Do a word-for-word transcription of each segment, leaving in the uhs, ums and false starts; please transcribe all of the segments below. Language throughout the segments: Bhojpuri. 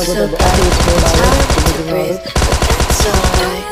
so bad, it's hard to breathe, but it's alright.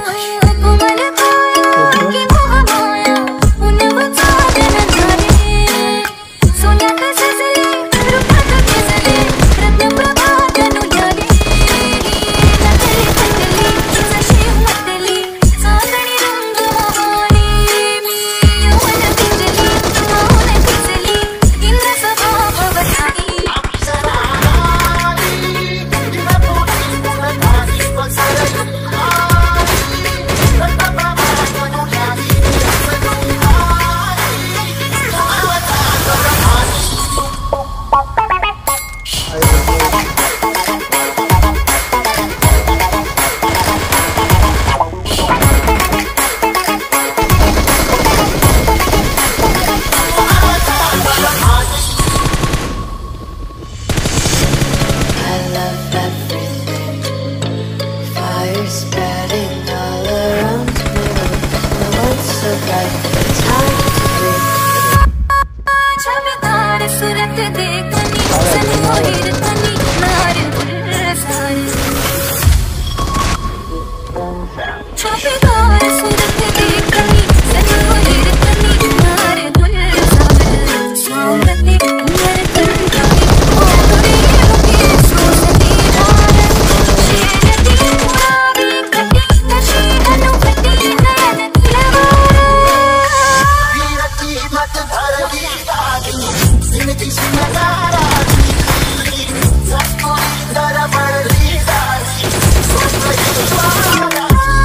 Spreading all around me, no one's so bright, it's hard to breathe. छापेदार सूरत देखनी, सनी मोहिर तनी, नार गुलस्तान. छापेदार सूरत देखनी, सनी मोहिर तनी, नार गुलस्तान. सोमती नर कंठानी, ओ तुरी होती सोसती रात. शेरती मुरारी कटी नशी अनुपति नयन दिलवारा. वीरती मत धरती आदि, जिनकी सुनदारा दी, सबको दर बड़ी दासी, सबको द्वारा.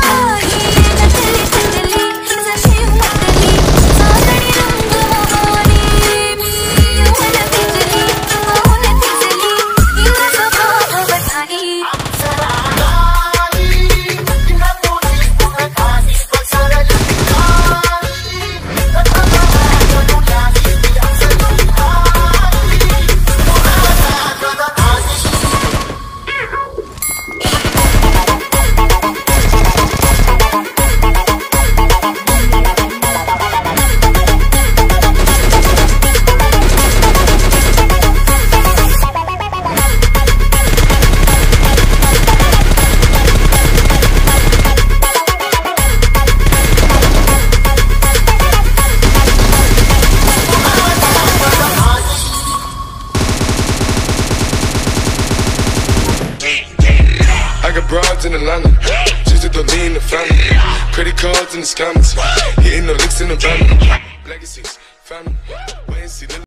I got broads in Atlanta, just to lean the family. Credit cards in the scammers, hitting the licks in the van. Legacies, family, wait and see.